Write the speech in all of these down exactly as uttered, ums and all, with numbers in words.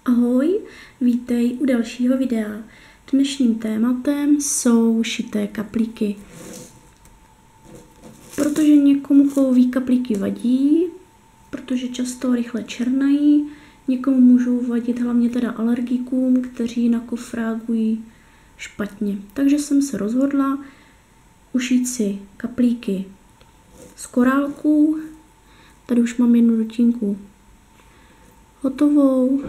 Ahoj, vítej u dalšího videa. Dnešním tématem jsou šité kaplíky. Protože někomu kovové kaplíky vadí, protože často rychle černají, někomu můžou vadit hlavně teda alergikům, kteří na kov reagují špatně. Takže jsem se rozhodla ušít si kaplíky z korálků. Tady už mám jednu dutinku hotovou.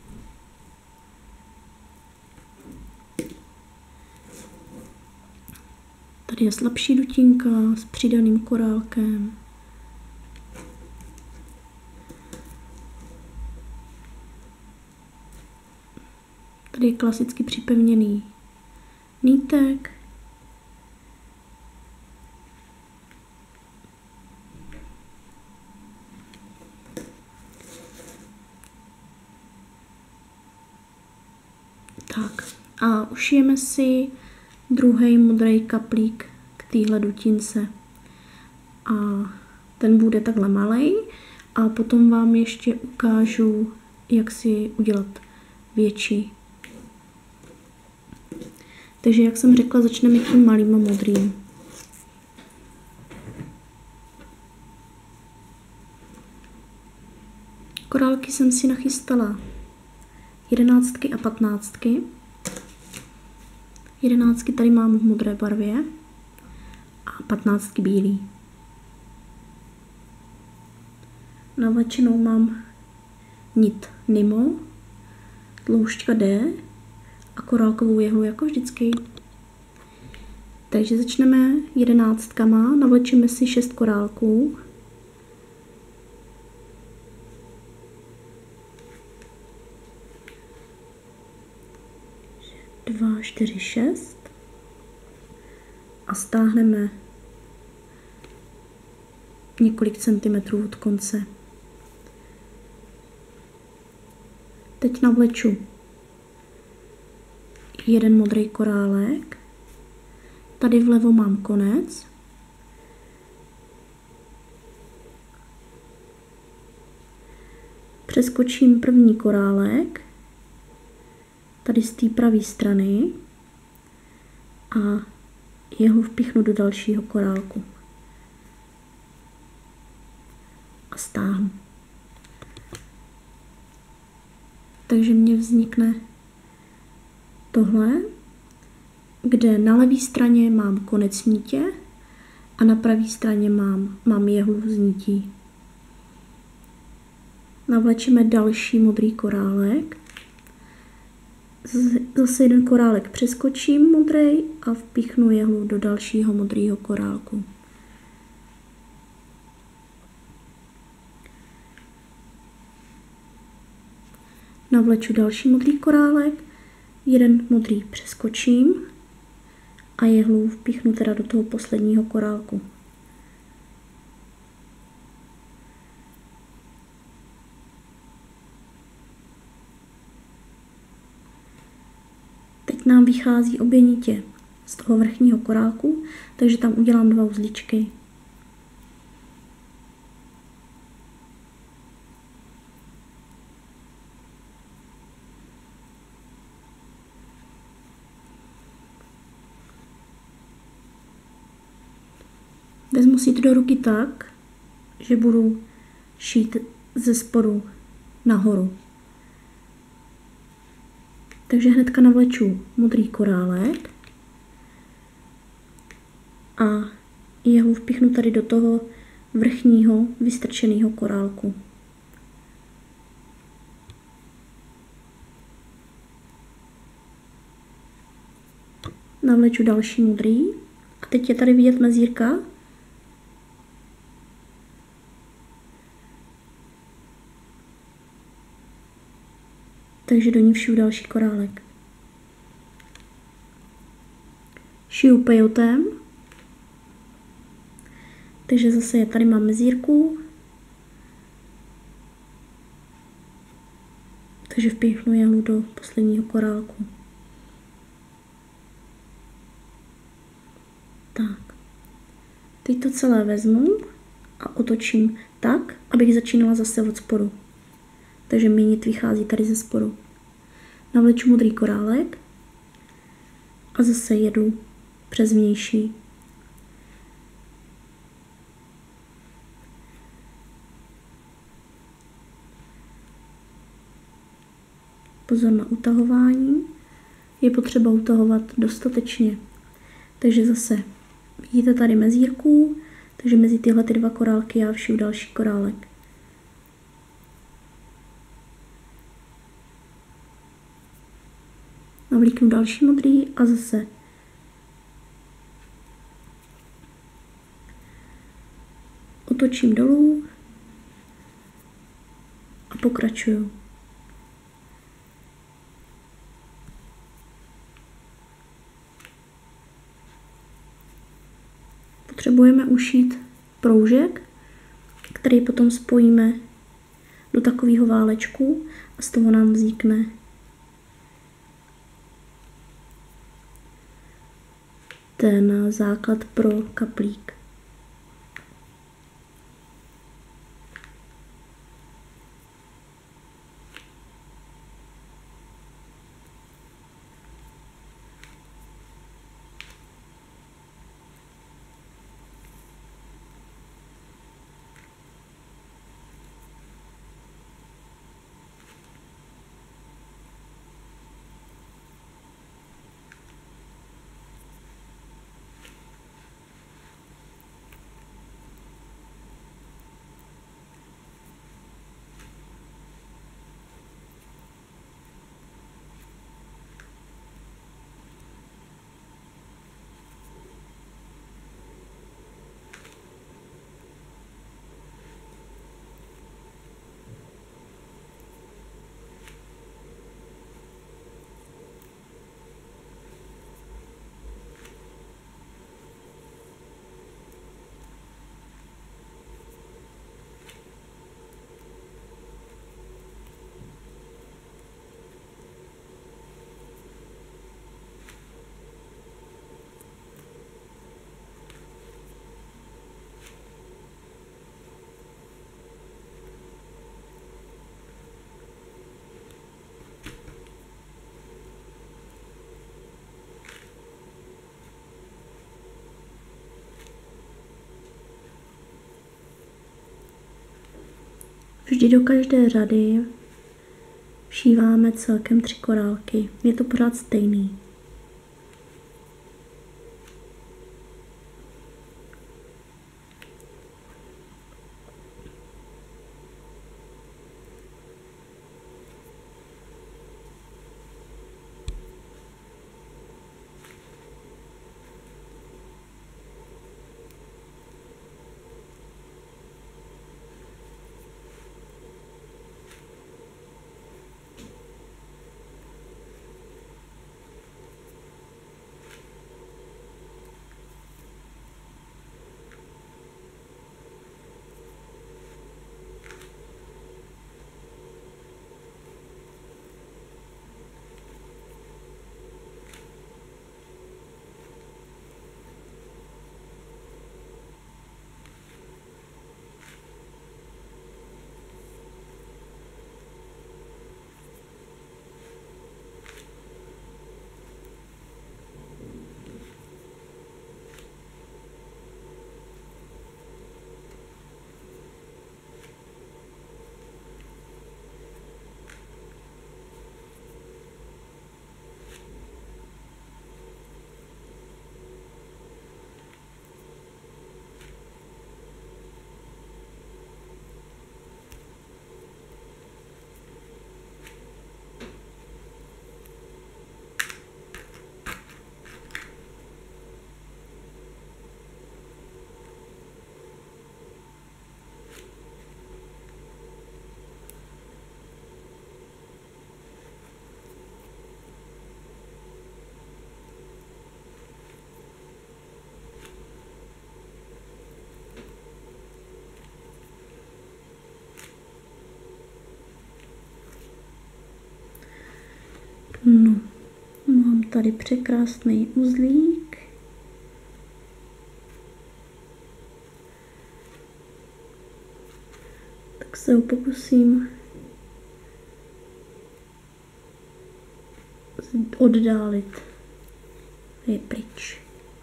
Tady je slabší dutinka s přidaným korálkem. Tady je klasicky připevněný nýtek. Tak a ušijeme si druhý modrý kaplík k téhle dutince. A ten bude takhle malej a potom vám ještě ukážu, jak si udělat větší. Takže jak jsem řekla, začneme tím malým a modrým. Korálky jsem si nachystala jedenáctky a patnáctky. Jedenáctky tady mám v modré barvě a patnáctky bílý. Navlečenou mám nit Nimo, tloušťka D a korálkovou jehlu jako vždycky. Takže začneme jedenáctkama, navlečeme si šest korálků. dva, čtyři, šest a stáhneme několik centimetrů od konce. Teď navleču jeden modrý korálek. Tady vlevo mám konec. Přeskočím první korálek tady z té pravé strany a jeho vpichnu do dalšího korálku a stáhnu. Takže mně vznikne tohle, kde na levé straně mám konec nítě a na pravé straně mám, mám jehlu z nítí. Navlečeme další modrý korálek. Zase jeden korálek přeskočím modrý a vpichnu jehlu do dalšího modrého korálku. Navleču další modrý korálek, jeden modrý přeskočím a jehlu vpichnu teda do toho posledního korálku. Teď nám vychází obě nitě z toho vrchního korálku, takže tam udělám dva uzlíčky. Vezmu si to do ruky tak, že budu šít ze spodu nahoru. Takže hnedka navleču modrý korálek a jehlu vpichnu tady do toho vrchního vystrčeného korálku. Navleču další modrý a teď je tady vidět mezírka. Takže do ní všiju další korálek. Šiju pejotem. Takže zase je tady mám mezírku. Takže vpíchnu jehlu do posledního korálku. Tak. Teď to celé vezmu a otočím tak, abych začínala zase od spodu. takže mi nit vychází tady ze spodu. Navleču modrý korálek a zase jedu přes vnější. Pozor na utahování. Je potřeba utahovat dostatečně. Takže zase vidíte tady mezírku, takže mezi tyhle ty dva korálky já všiju další korálek. Navlíknu další modrý a zase otočím dolů a pokračuju. Potřebujeme ušít proužek, který potom spojíme do takového válečku a z toho nám vznikne ten základ pro kaplík. Vždy do každé řady všíváme celkem tři korálky. Je to pořád stejný. No, mám tady překrásný uzlík. Tak se ho pokusím oddálit. Je pryč.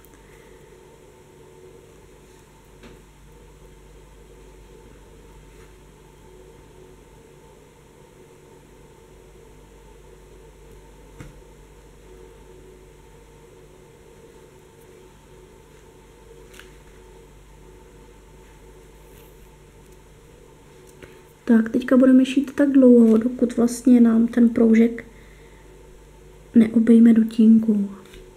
Tak, teďka budeme šít tak dlouho, dokud vlastně nám ten proužek neobejme dutínku.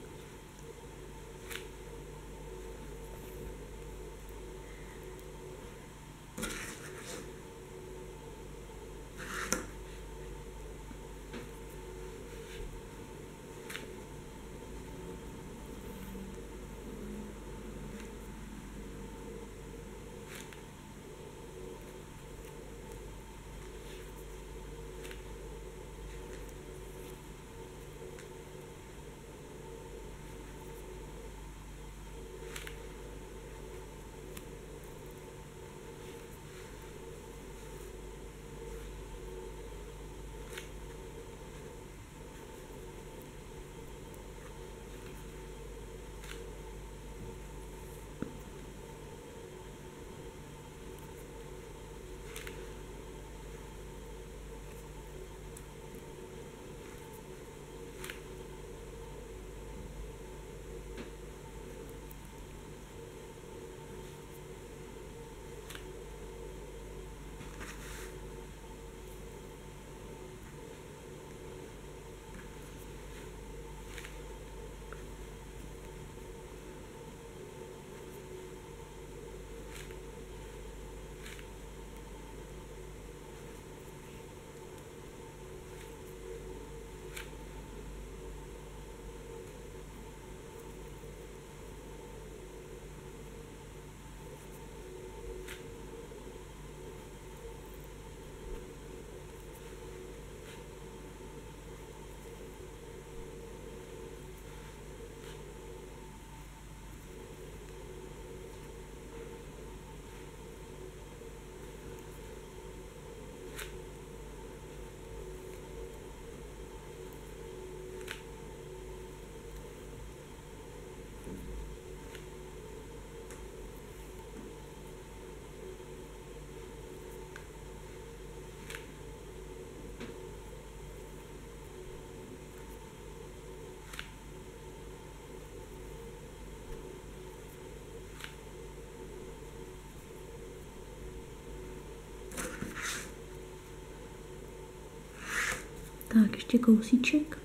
Tak, ještě kousíček.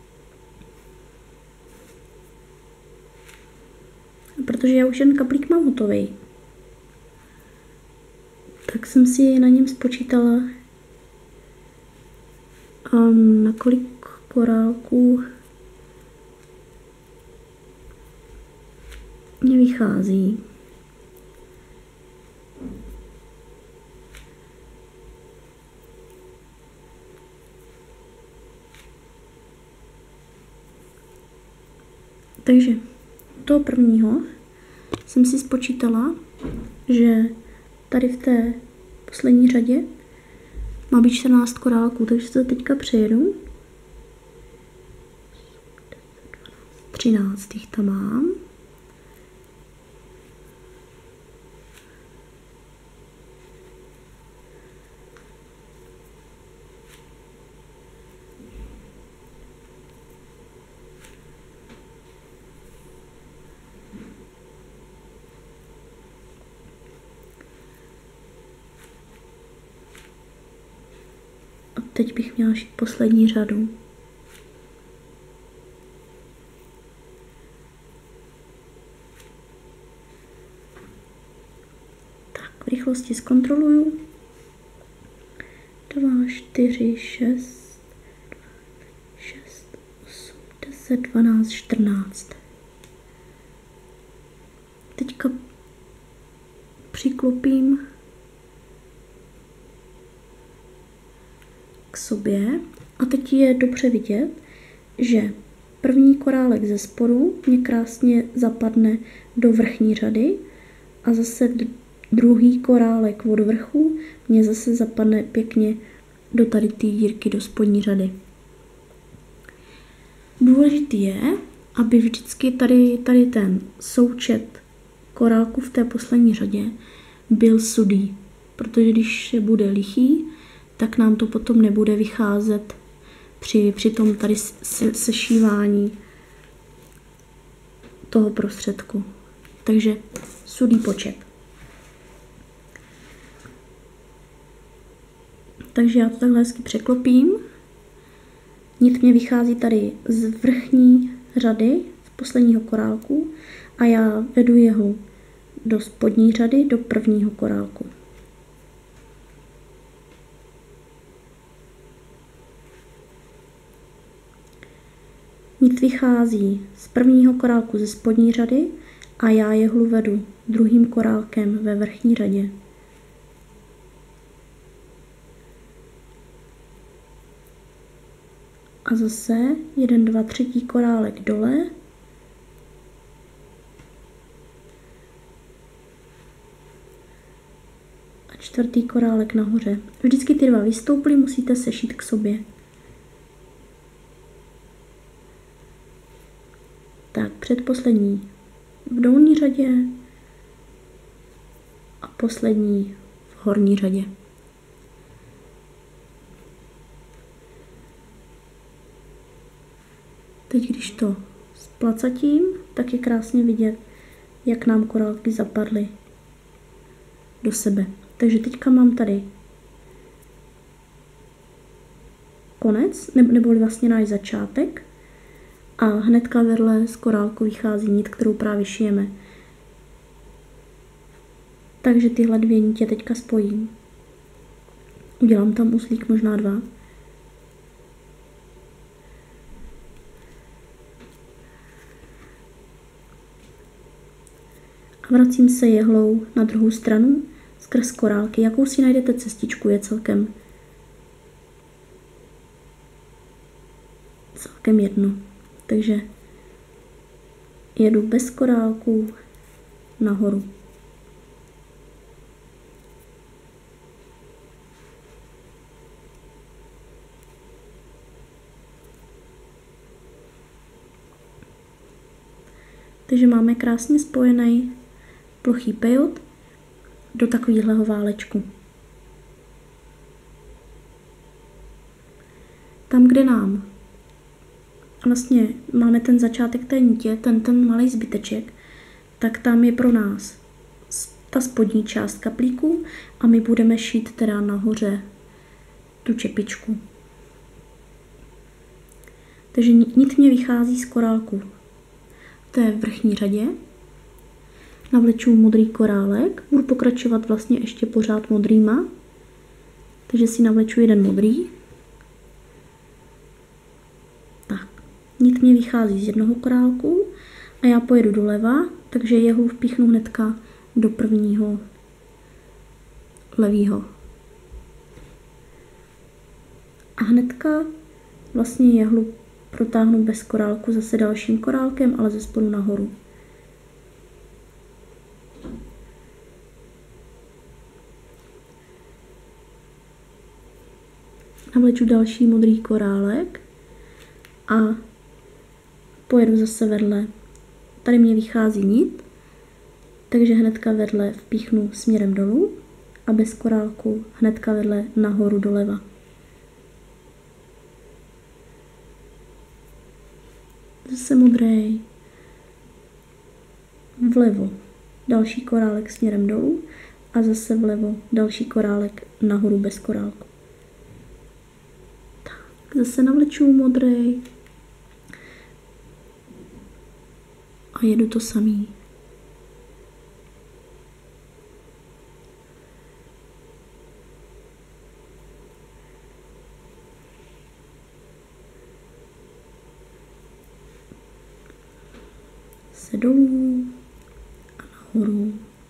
A protože já už jen kaplík mám hotový, tak jsem si na něm spočítala, na kolik korálků mě vychází. Takže toho prvního jsem si spočítala, že tady v té poslední řadě má být čtrnáct korálků, takže se teďka přejedu. třináct jich tam mám. Teď bych měla šít poslední řadu. Tak, v rychlosti zkontroluju. dva, čtyři, šest, šest, osm, deset, dvanáct, čtrnáct. Teďka přiklopím k sobě a teď je dobře vidět, že první korálek ze spodu mě krásně zapadne do vrchní řady a zase druhý korálek od vrchu mě zase zapadne pěkně do tady té dírky do spodní řady. Důležitý je, aby vždycky tady, tady ten součet korálků v té poslední řadě byl sudý, protože když bude lichý, tak nám to potom nebude vycházet při, při tom tady se, sešívání toho prostředku. Takže sudý počet. Takže já to takhle hezky překlopím. Nit mě vychází tady z vrchní řady, z posledního korálku a já vedu jeho do spodní řady, do prvního korálku. Nit vychází z prvního korálku ze spodní řady a já jehlu vedu druhým korálkem ve vrchní řadě. A zase jeden, dva, třetí korálek dole. A čtvrtý korálek nahoře. Vždycky ty dva vystoupily, musíte sešít k sobě. Tak, předposlední v dolní řadě a poslední v horní řadě. Teď, když to splacatím, tak je krásně vidět, jak nám korálky zapadly do sebe. Takže teďka mám tady konec, neboli vlastně náš začátek. A hnedka vedle z korálku vychází nit, kterou právě šijeme. Takže tyhle dvě nitě teďka spojím. Udělám tam uzlík, možná dva. A vracím se jehlou na druhou stranu skrz korálky. Jakou si najdete cestičku, je celkem, celkem jedno. Takže jedu bez korálků nahoru. Takže máme krásně spojený plochý pejot do takového válečku. Tam, kde nám vlastně máme ten začátek té nitě, ten, ten malý zbyteček, tak tam je pro nás ta spodní část kaplíku a my budeme šít teda nahoře tu čepičku. Takže nit mě vychází z korálku v té vrchní řadě. Navleču modrý korálek, budu pokračovat vlastně ještě pořád modrýma, takže si navleču jeden modrý. Tak, nit mě vychází z jednoho korálku a já pojedu doleva, takže jehlu vpíchnu hnedka do prvního levýho. A hnedka vlastně jehlu protáhnu bez korálku zase dalším korálkem, ale ze spodu nahoru. Navleču další modrý korálek a pojedu zase vedle. Tady mě vychází nit, takže hnedka vedle vpíchnu směrem dolů a bez korálku hnedka vedle nahoru doleva. Zase modrý, vlevo další korálek směrem dolů a zase vlevo další korálek nahoru bez korálku. Tak, zase navleču modrý a jedu to samý. Se dolů a nahoru.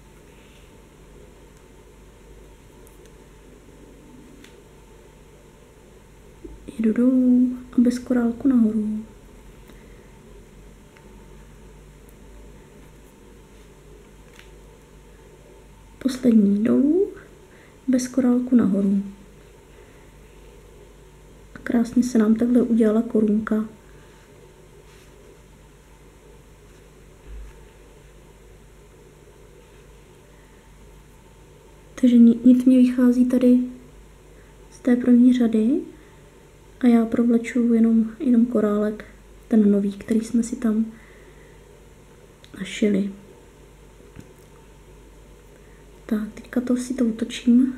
Jedu dolů a bez korálku nahoru. Poslední dolů, bez korálku nahoru. A krásně se nám takhle udělala korunka Takže nit mě vychází tady z té první řady a já provleču jenom, jenom korálek, ten nový, který jsme si tam našili. Tak, teďka to si to utočím.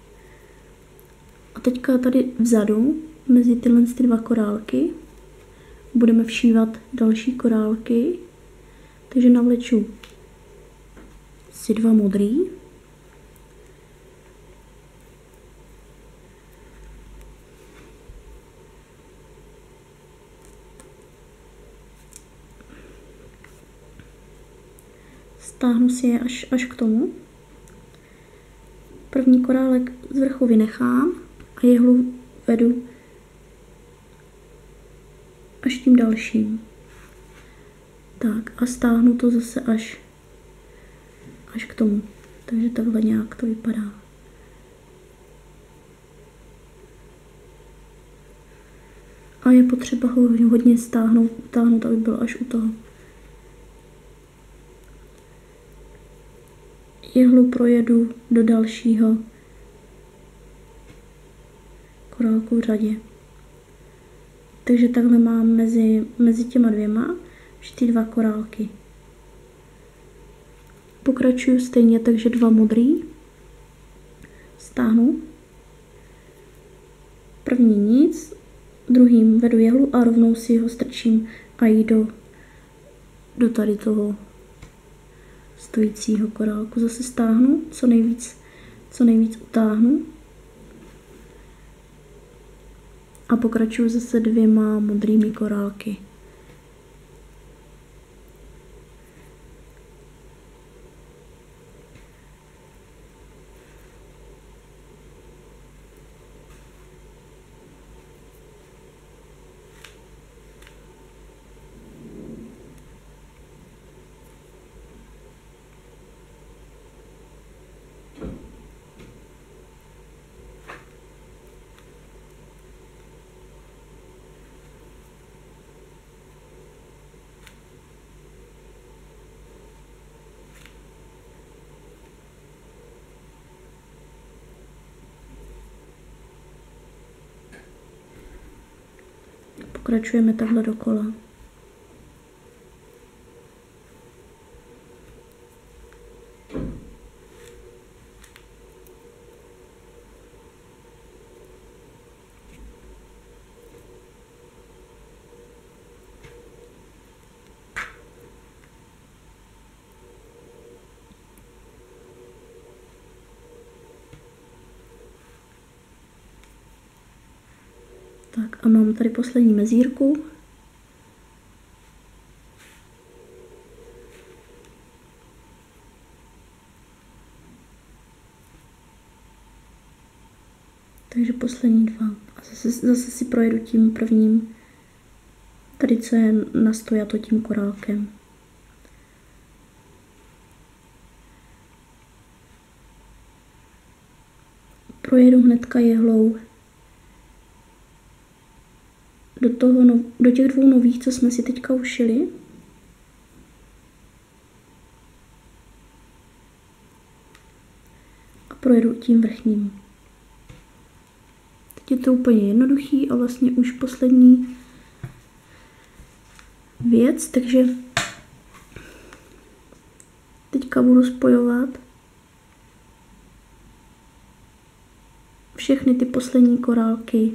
A teďka tady vzadu, mezi tyhle ty dva korálky, budeme všívat další korálky. Takže navleču si dva modrý. Stáhnu si je až, až k tomu. První korálek z vrchu vynechám a jehlu vedu až tím dalším. Tak a stáhnu to zase až, až k tomu. Takže takhle nějak to vypadá. A je potřeba ho hodně stáhnout, utáhnout, aby byl až u toho. Jehlu projedu do dalšího korálku v řadě. Takže takhle mám mezi, mezi těma dvěma ty dva korálky. Pokračuju stejně, takže dva modrý. Stáhnu. První nic, druhým vedu jehlu a rovnou si ho strčím a jdu do, do tady toho stojícího korálku. Zase stáhnu, co nejvíc, co nejvíc utáhnu. A pokračuju zase dvěma modrými korálky. Pokračujeme takhle dokola. Tak a mám tady poslední mezírku. Takže poslední dva. A zase, zase si projedu tím prvním, tady co je nastojato tím korálkem. Projedu hnedka jehlou do, toho, no, do těch dvou nových, co jsme si teďka ušili. A projedu tím vrchním. Teď je to úplně jednoduchý a vlastně už poslední věc, takže teďka budu spojovat všechny ty poslední korálky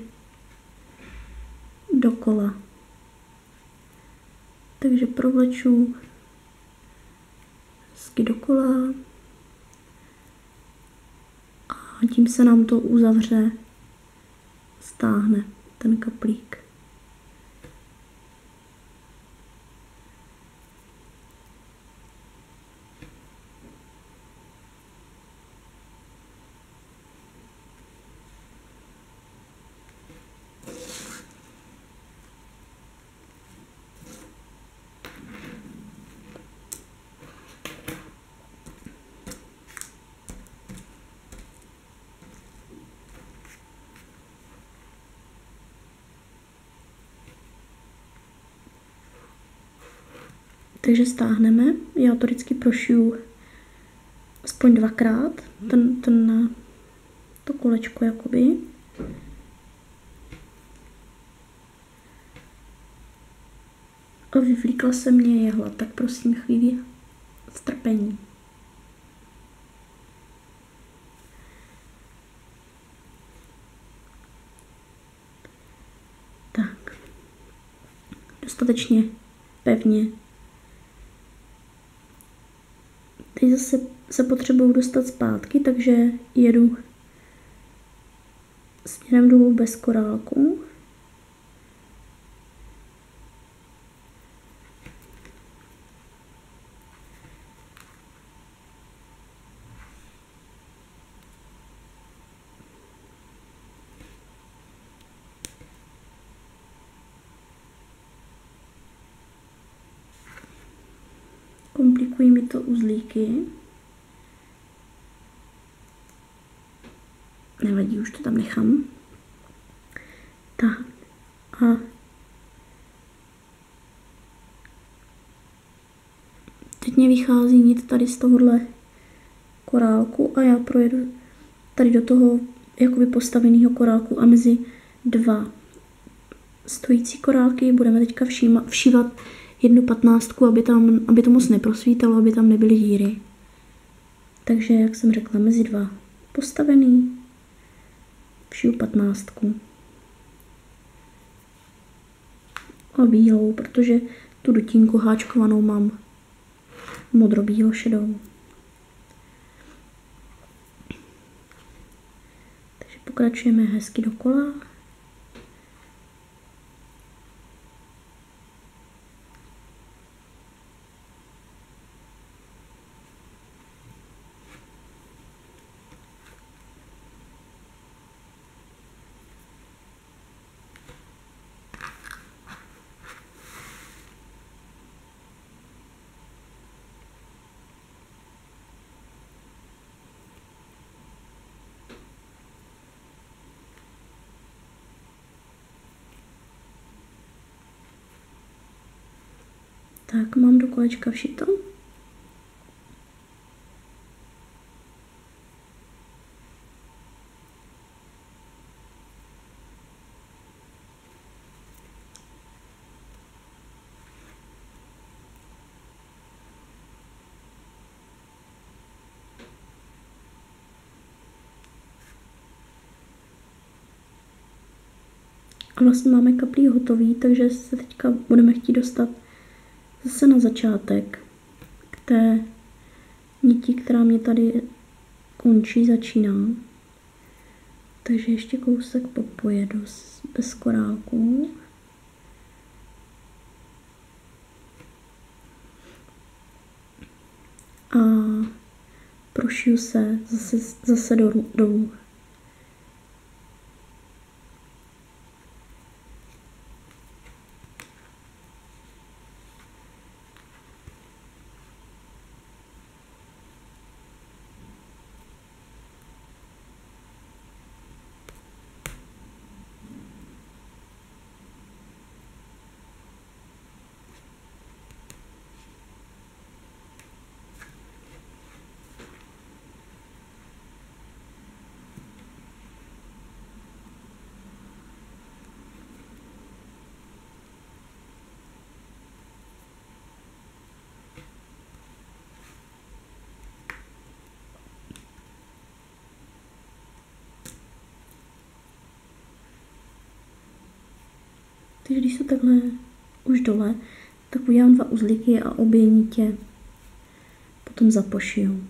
dokola. Takže provleču hezky dokola a tím se nám to uzavře, stáhne ten kaplík. Takže stáhneme, já to vždycky prošiju aspoň dvakrát ten, ten, to kolečko jakoby. A vyvlíkla se mě jehla, tak prosím chvíli strpení. Tak. Dostatečně pevně. Teď zase se potřebuju dostat zpátky, takže jedu směrem dolů bez korálku. Komplikují mi to uzlíky. Nevadí, už to tam nechám. Tak. A teď mě vychází nit tady z tohohle korálku a já projedu tady do toho jakoby postaveného korálku a mezi dva stojící korálky budeme teďka všíma, všívat jednu patnáctku, aby, tam, aby to moc neprosvítalo, aby tam nebyly díry. Takže, jak jsem řekla, mezi dva postavený všiju patnáctku. A bílou, protože tu dutínku háčkovanou mám modro-bílo šedou. Takže pokračujeme hezky dokola. Tak, mám do kolečka všito. A vlastně máme kaplí hotový, takže se teďka budeme chtít dostat zase na začátek k té niti, která mě tady končí, začíná. Takže ještě kousek popojedu bez korálku. A prošiju se zase, zase dolů. dolů. Takže když jsou takhle už dole, tak udělám dva uzlíky a obě nitě potom zapošiju.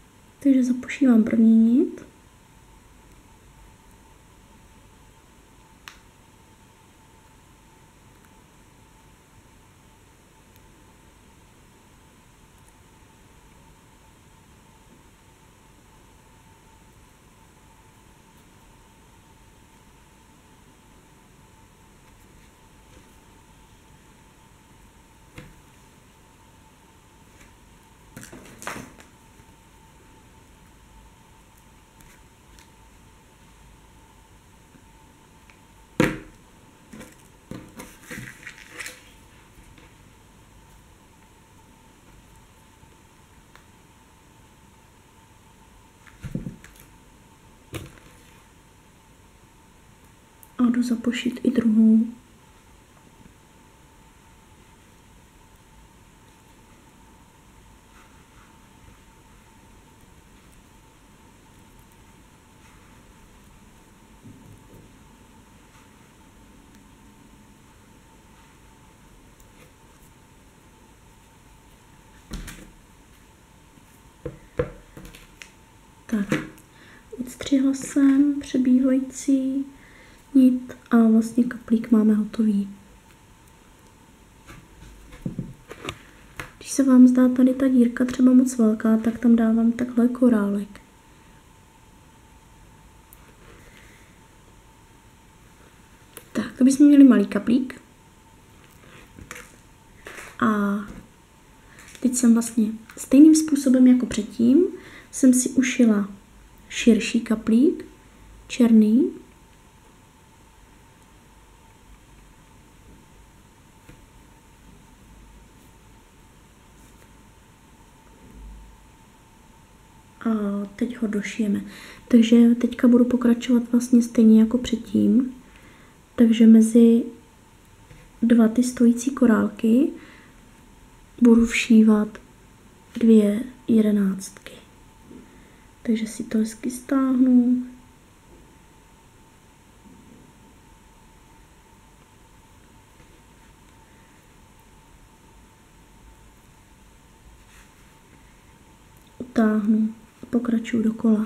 Takže zapošívám první nit. A jdu zapošít i druhou. Tak, odstřihla jsem přebývající nit a vlastně kaplík máme hotový. Když se vám zdá tady ta dírka třeba moc velká, tak tam dávám takhle korálek. Tak, to bychom měli malý kaplík. A teď jsem vlastně stejným způsobem jako předtím jsem si ušila širší kaplík, černý. A teď ho došijeme. Takže teďka budu pokračovat vlastně stejně jako předtím. Takže mezi dva ty stojící korálky budu všívat dvě jedenáctky. Takže si to hezky stáhnu. Utáhnu a pokračuju dokola.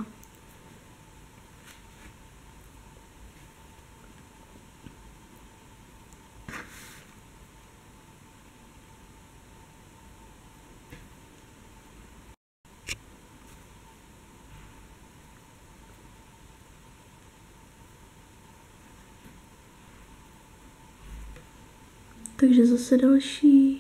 Takže zase další.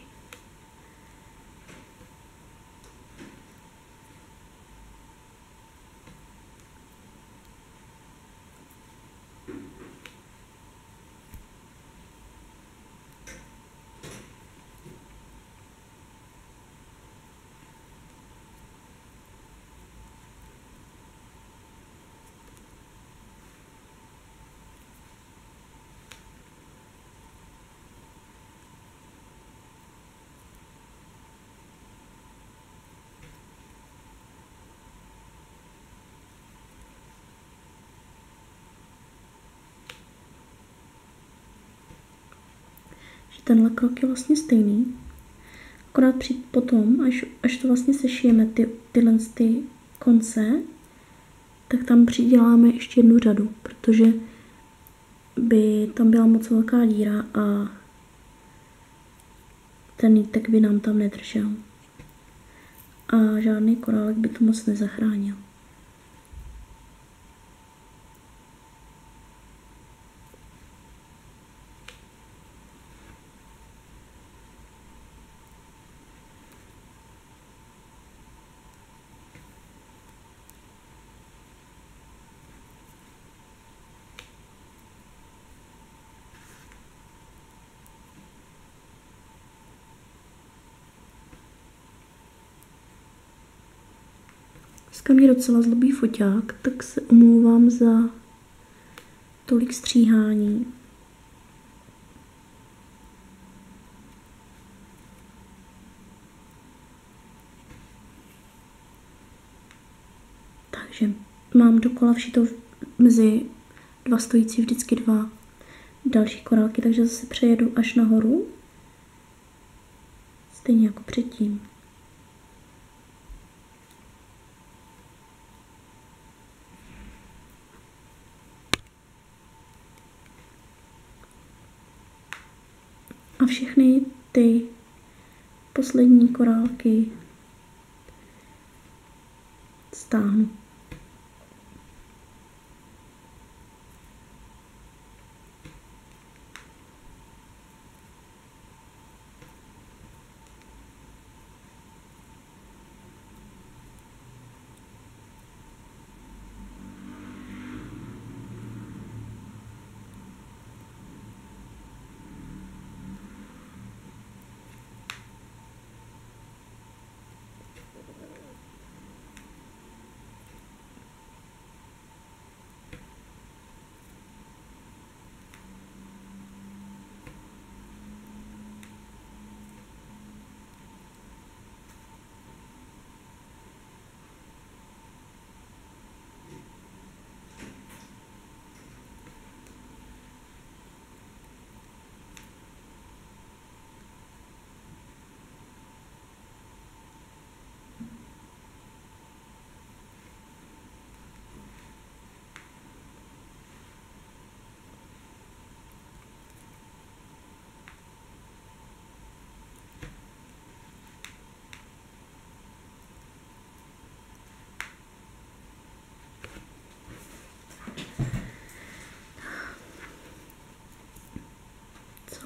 Tenhle krok je vlastně stejný, akorát při, potom, až, až to vlastně sešijeme ty, tyhle ty konce, tak tam přiděláme ještě jednu řadu, protože by tam byla moc velká díra a ten nítek by nám tam nedržel. A žádný korálek by to moc nezachránil. Dneska mě docela zlobí foťák, tak se omlouvám za tolik stříhání. Takže mám dokola všito mezi dva stojící vždycky dva další korálky, takže zase přejedu až nahoru, stejně jako předtím. A všechny ty poslední korálky stáhnu.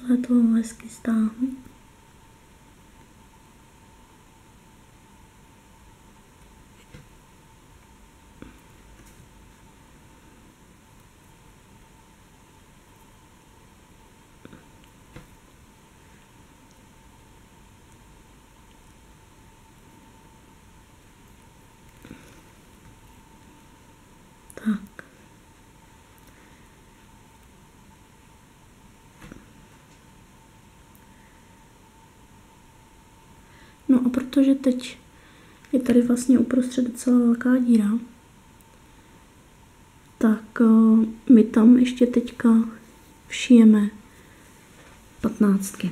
celé to hezky stáhnu. Tak. No a protože teď je tady vlastně uprostřed docela velká díra, tak uh, my tam ještě teďka všijeme patnáctky.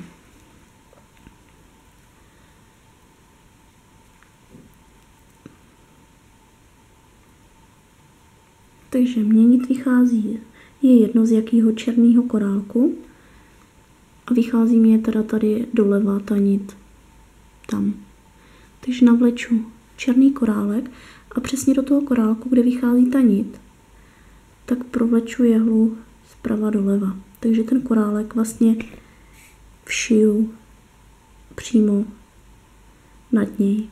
Takže měnit vychází, je jedno z jakého černého korálku a vychází mě teda tady doleva ta nit tam. Takže navleču černý korálek a přesně do toho korálku, kde vychází ta nit, tak provleču jehlu zprava doleva. Takže ten korálek vlastně všiju přímo nad něj.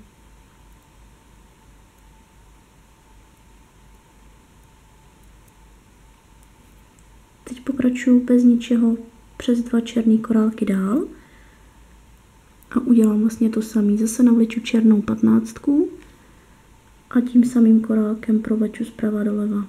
Teď pokračuju bez ničeho přes dva černý korálky dál a udělám vlastně to samé. Zase navleču černou patnáctku a tím samým korálkem provleču zprava doleva.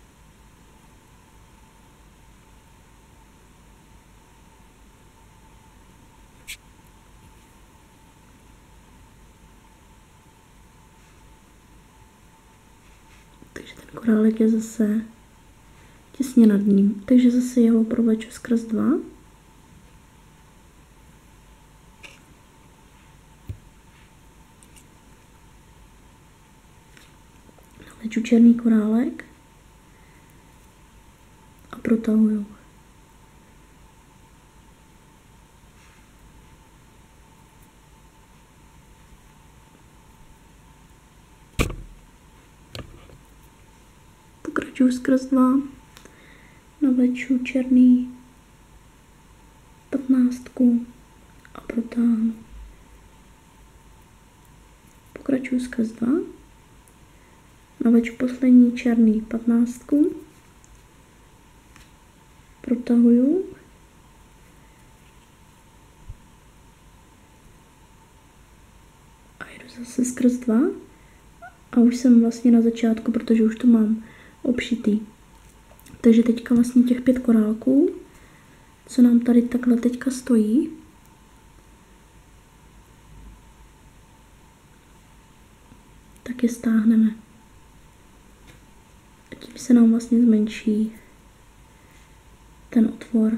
Takže ten korálek je zase těsně nad ním. Takže zase jeho provleču skrz dva. Navleču černý korálek a protahuju. Pokračuju skrz dva. Navleču černý patnáctku a protáhnu. Pokračuju skrz dva. Navleču poslední černý patnáctku. Protahuju. A jdu zase skrz dva. A už jsem vlastně na začátku, protože už to mám obšitý. Takže teďka vlastně těch pět korálků, co nám tady takhle teďka stojí, tak je stáhneme. A tím se nám vlastně zmenší ten otvor.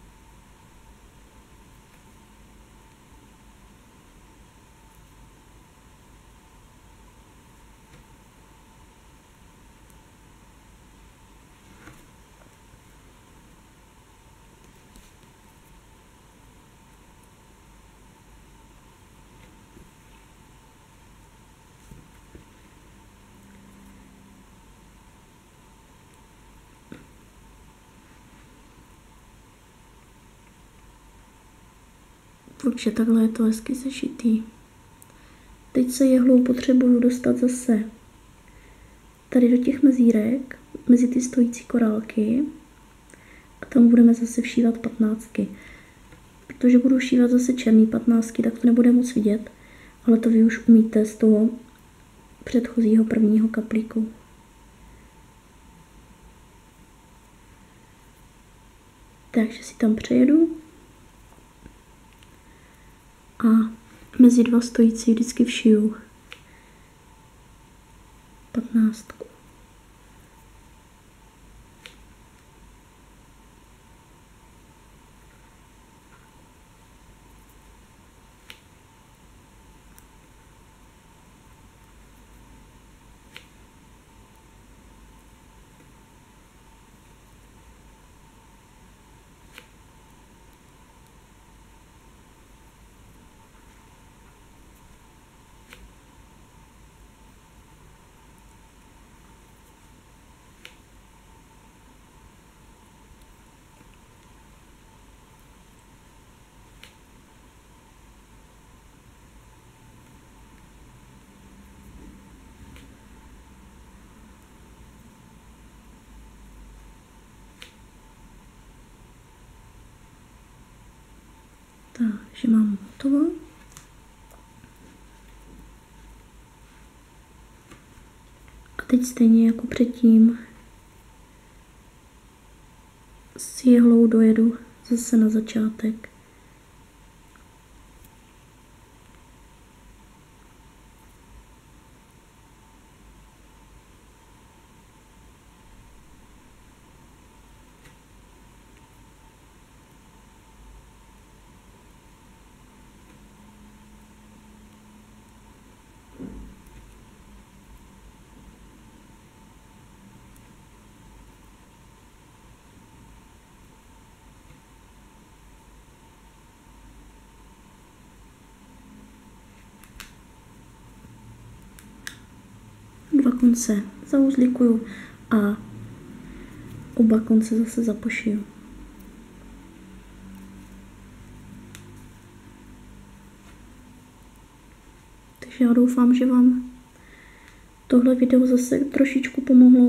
Takže takhle je to hezky sešitý. Teď se jehlou potřebuju dostat zase tady do těch mezírek, mezi ty stojící korálky a tam budeme zase všívat patnáctky. Protože budu všívat zase černý patnáctky, tak to nebude moc vidět, ale to vy už umíte z toho předchozího prvního kaplíku. Takže si tam přejedu. A mezi dva stojící vždycky všiju patnáctku. Takže mám hotovo. A teď stejně jako předtím s jehlou dojedu zase na začátek. Dva konce zauzlíkuju a oba konce zase zapošiju. Takže já doufám, že vám tohle video zase trošičku pomohlo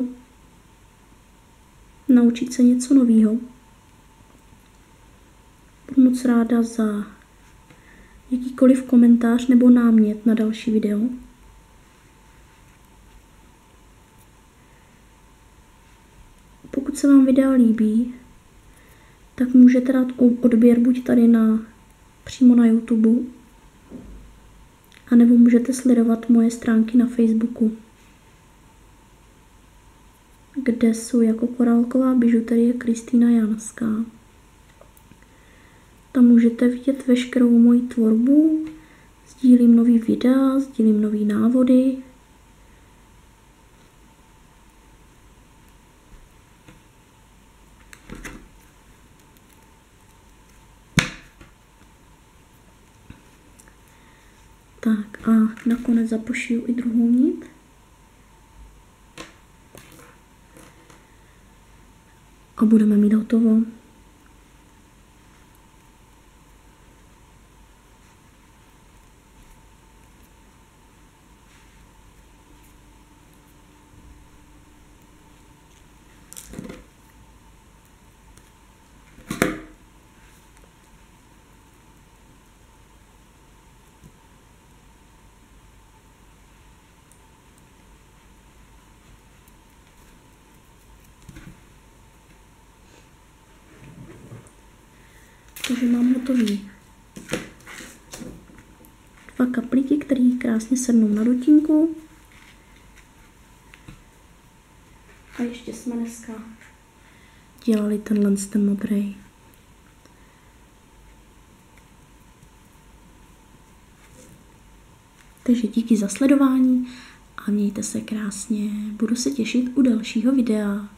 naučit se něco nového. Budu moc ráda za jakýkoliv komentář nebo námět na další video. Pokud se vám videa líbí, tak můžete dát odběr buď tady na, přímo na YouTube, anebo můžete sledovat moje stránky na Facebooku, kde jsou jako korálková bižuterie Kristýna Janská. Tam můžete vidět veškerou moji tvorbu, sdílím nový videa, sdílím nový návody. Tak a nakonec zapošiju i druhou nit. A budeme mít hotovo. Takže mám hotový dva kaplíky, které krásně sednou na dutínku. A ještě jsme dneska dělali tenhle ten modrý. Takže díky za sledování a mějte se krásně. Budu se těšit u dalšího videa.